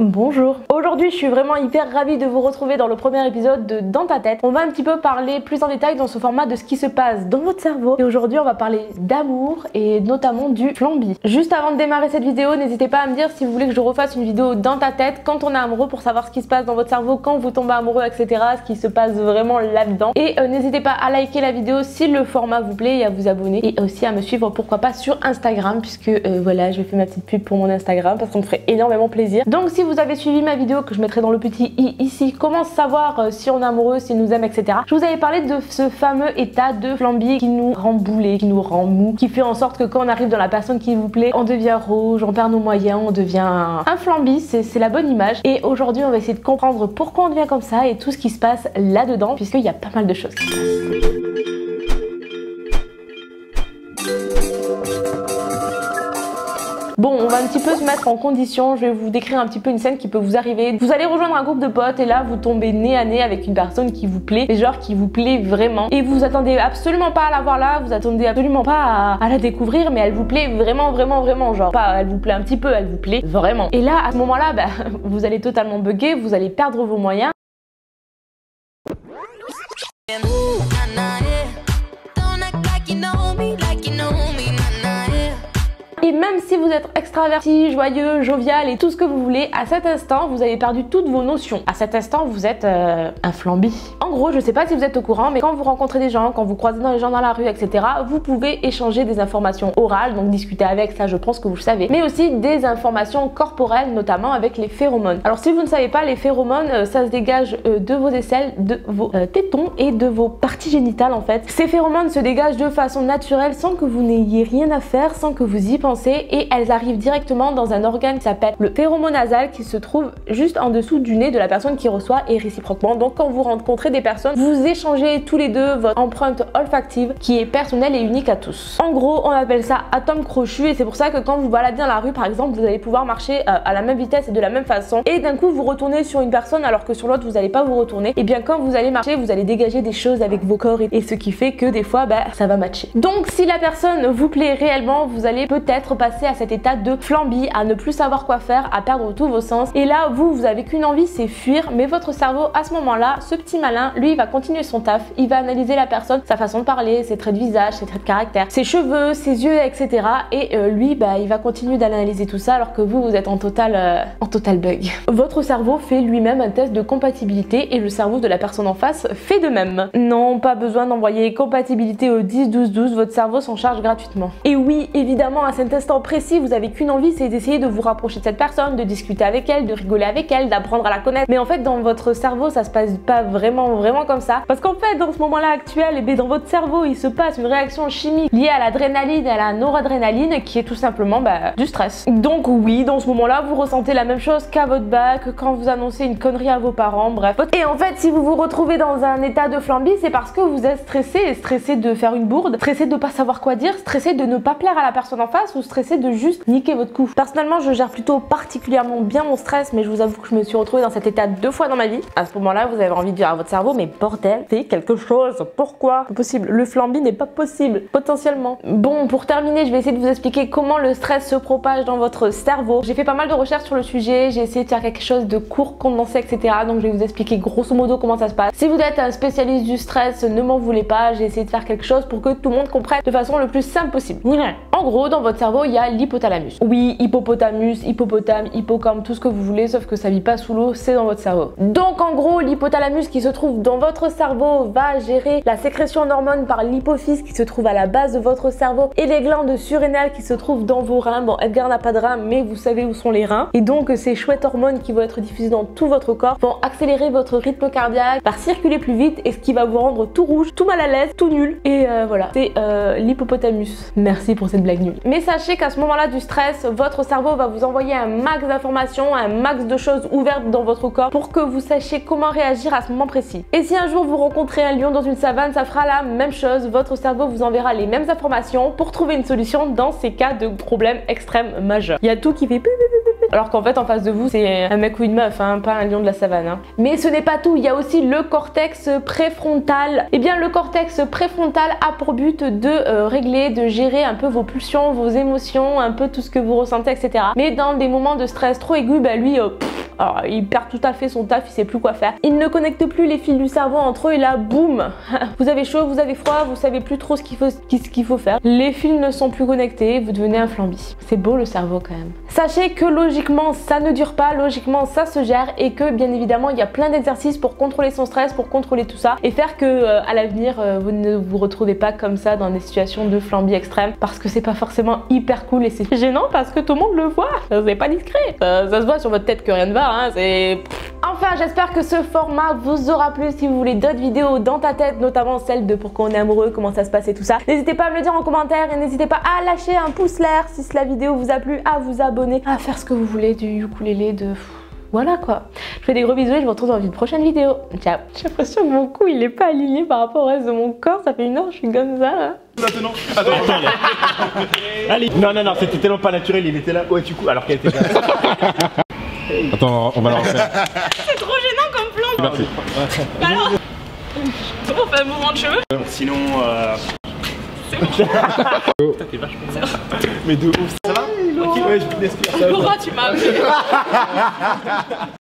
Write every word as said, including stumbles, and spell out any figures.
Bonjour. Aujourd'hui je suis vraiment hyper ravie de vous retrouver dans le premier épisode de Dans ta tête. On va un petit peu parler plus en détail dans ce format de ce qui se passe dans votre cerveau. Et aujourd'hui on va parler d'amour et notamment du flambi. Juste avant de démarrer cette vidéo, n'hésitez pas à me dire si vous voulez que je refasse une vidéo dans ta tête quand on est amoureux pour savoir ce qui se passe dans votre cerveau quand vous tombez amoureux, et cetera. Ce qui se passe vraiment là-dedans. Et euh, n'hésitez pas à liker la vidéo si le format vous plaît et à vous abonner. Et aussi à me suivre pourquoi pas sur Instagram puisque euh, voilà, je vais faire ma petite pub pour mon Instagram parce qu'on me ferait énormément plaisir. Donc si vous avez suivi ma vidéo que je mettrai dans le petit i ici, comment savoir euh, si on est amoureux, s'il nous aime, et cetera. Je vous avais parlé de ce fameux état de flambi qui nous rend boulé, qui nous rend mou, qui fait en sorte que quand on arrive dans la personne qui vous plaît, on devient rouge, on perd nos moyens, on devient un, un flambi, c'est la bonne image. Et aujourd'hui on va essayer de comprendre pourquoi on devient comme ça et tout ce qui se passe là-dedans, puisqu'il y a pas mal de choses qui se passent. Bon, on va un petit peu se mettre en condition, je vais vous décrire un petit peu une scène qui peut vous arriver. Vous allez rejoindre un groupe de potes et là vous tombez nez à nez avec une personne qui vous plaît, et genre qui vous plaît vraiment. Et vous attendez absolument pas à la voir là, vous attendez absolument pas à, à la découvrir, mais elle vous plaît vraiment, vraiment, vraiment. Genre, pas elle vous plaît un petit peu, elle vous plaît vraiment. Et là, à ce moment-là, bah, vous allez totalement bugger, vous allez perdre vos moyens. Et même si vous êtes extraverti, joyeux, jovial et tout ce que vous voulez, à cet instant, vous avez perdu toutes vos notions. À cet instant, vous êtes euh, un flambi. En gros, je sais pas si vous êtes au courant, mais quand vous rencontrez des gens, quand vous croisez dans les gens dans la rue, et cetera, vous pouvez échanger des informations orales, donc discuter avec, ça je pense que vous le savez, mais aussi des informations corporelles, notamment avec les phéromones. Alors si vous ne savez pas, les phéromones, ça se dégage euh, de vos aisselles, de vos euh, tétons et de vos parties génitales en fait. Ces phéromones se dégagent de façon naturelle sans que vous n'ayez rien à faire, sans que vous y pensez. Et elles arrivent directement dans un organe qui s'appelle le phéromone nasal qui se trouve juste en dessous du nez de la personne qui reçoit et réciproquement. Donc quand vous rencontrez des personnes, vous échangez tous les deux votre empreinte olfactive qui est personnelle et unique à tous. En gros, on appelle ça atome crochu et c'est pour ça que quand vous baladez dans la rue par exemple, vous allez pouvoir marcher euh, à la même vitesse et de la même façon et d'un coup vous retournez sur une personne alors que sur l'autre vous n'allez pas vous retourner. Et bien quand vous allez marcher, vous allez dégager des choses avec vos corps et, et ce qui fait que des fois bah, ça va matcher. Donc si la personne vous plaît réellement, vous allez peut-être passer à cet état de flambi, à ne plus savoir quoi faire, à perdre tous vos sens. Et là, vous, vous avez qu'une envie, c'est fuir. Mais votre cerveau, à ce moment-là, ce petit malin, lui, il va continuer son taf. Il va analyser la personne, sa façon de parler, ses traits de visage, ses traits de caractère, ses cheveux, ses yeux, et cetera. Et euh, lui, bah, il va continuer d'analyser tout ça alors que vous, vous êtes en total, euh, en total bug. Votre cerveau fait lui-même un test de compatibilité et le cerveau de la personne en face fait de même. Non, pas besoin d'envoyer compatibilité au dix douze douze. Votre cerveau s'en charge gratuitement. Et oui, évidemment, à cet instant précis, vous avez qu'une envie, c'est d'essayer de vous rapprocher de cette personne, de discuter avec elle, de rigoler avec elle, d'apprendre à la connaître. Mais en fait, dans votre cerveau, ça se passe pas vraiment, vraiment comme ça. Parce qu'en fait, dans ce moment-là actuel, et bien dans votre cerveau, il se passe une réaction chimique liée à l'adrénaline et à la noradrénaline, qui est tout simplement bah, du stress. Donc oui, dans ce moment-là, vous ressentez la même chose qu'à votre bac, quand vous annoncez une connerie à vos parents, bref. Et en fait, si vous vous retrouvez dans un état de flambi, c'est parce que vous êtes stressé, stressé de faire une bourde, stressé de pas savoir quoi dire, stressé de ne pas plaire à la personne en face ou stressé de juste niquer votre coup. Personnellement, je gère plutôt particulièrement bien mon stress, mais je vous avoue que je me suis retrouvée dans cet état deux fois dans ma vie. À ce moment-là, vous avez envie de dire à votre cerveau, mais bordel, fais quelque chose. Pourquoi? C'est possible. Le flambi n'est pas possible, potentiellement. Bon, pour terminer, je vais essayer de vous expliquer comment le stress se propage dans votre cerveau. J'ai fait pas mal de recherches sur le sujet, j'ai essayé de faire quelque chose de court, condensé, et cetera. Donc je vais vous expliquer grosso modo comment ça se passe. Si vous êtes un spécialiste du stress, ne m'en voulez pas, j'ai essayé de faire quelque chose pour que tout le monde comprenne de façon le plus simple possible. En gros, dans votre cerveau, il y a l'hypothalamus. Oui, hippopotamus, hippopotame, hippocampe, tout ce que vous voulez, sauf que ça vit pas sous l'eau, c'est dans votre cerveau. Donc en gros, l'hypothalamus qui se trouve dans votre cerveau va gérer la sécrétion d'hormones par l'hypophyse qui se trouve à la base de votre cerveau et les glandes surrénales qui se trouvent dans vos reins. Bon, Edgar n'a pas de reins, mais vous savez où sont les reins. Et donc ces chouettes hormones qui vont être diffusées dans tout votre corps vont accélérer votre rythme cardiaque, par circuler plus vite et ce qui va vous rendre tout rouge, tout mal à l'aise, tout nul. Et euh, voilà, c'est euh, l'hippopotamus. Merci pour cette blague nulle. Mais sachez qu'à ce moment-là du stress, votre cerveau va vous envoyer un max d'informations, un max de choses ouvertes dans votre corps pour que vous sachiez comment réagir à ce moment précis. Et si un jour vous rencontrez un lion dans une savane, ça fera la même chose. Votre cerveau vous enverra les mêmes informations pour trouver une solution dans ces cas de problèmes extrêmes majeurs. Il y a tout qui fait pi pi pi pi, alors qu'en fait en face de vous c'est un mec ou une meuf, hein, pas un lion de la savane. Hein. Mais ce n'est pas tout, il y a aussi le cortex préfrontal. Et bien le cortex préfrontal a pour but de euh, régler, de gérer un peu vos pulsions, vos émotions, un peu tout ce que vous ressentez, et cetera. Mais dans des moments de stress trop aigus, bah lui, euh, pff, Alors, il perd tout à fait son taf, il sait plus quoi faire. Il ne connecte plus les fils du cerveau entre eux et là, boum, vous avez chaud, vous avez froid, vous savez plus trop ce qu'il faut, ce qu'il faut faire. Les fils ne sont plus connectés, vous devenez un flambi. C'est beau le cerveau quand même. Sachez que logiquement, ça ne dure pas, logiquement, ça se gère et que bien évidemment, il y a plein d'exercices pour contrôler son stress, pour contrôler tout ça et faire que euh, à l'avenir, euh, vous ne vous retrouvez pas comme ça dans des situations de flambi extrême parce que c'est pas forcément hyper cool et c'est gênant parce que tout le monde le voit. C'est pas discret. Ça, ça se voit sur votre tête que rien ne va, hein, c'est... Enfin, j'espère que ce format vous aura plu. Si vous voulez d'autres vidéos dans ta tête, notamment celle de pourquoi on est amoureux, comment ça se passe et tout ça, n'hésitez pas à me le dire en commentaire et n'hésitez pas à lâcher un pouce vert si la vidéo vous a plu, à vous abonner, à faire ce que vous voulez, du ukulélé, de... Voilà quoi. Je vous fais des gros bisous et je vous retrouve dans une prochaine vidéo. Ciao. J'ai l'impression que mon cou il est pas aligné par rapport au reste de mon corps. Ça fait une heure je suis comme ça là. Maintenant. Attends, attends. Allez. Non, non, non, c'était tellement pas naturel. Il était là. Ouais, tu coups alors qu'elle était là. Attends, on va la refaire. C'est trop gênant comme plan. Merci. Alors, on fait un mouvement de cheveux. Sinon, euh... c'est bon. Putain, t'es vachement bien. Mais de ouf. Ça va? Ok, ouais, je vous laisse. Laura, tu m'as appelé.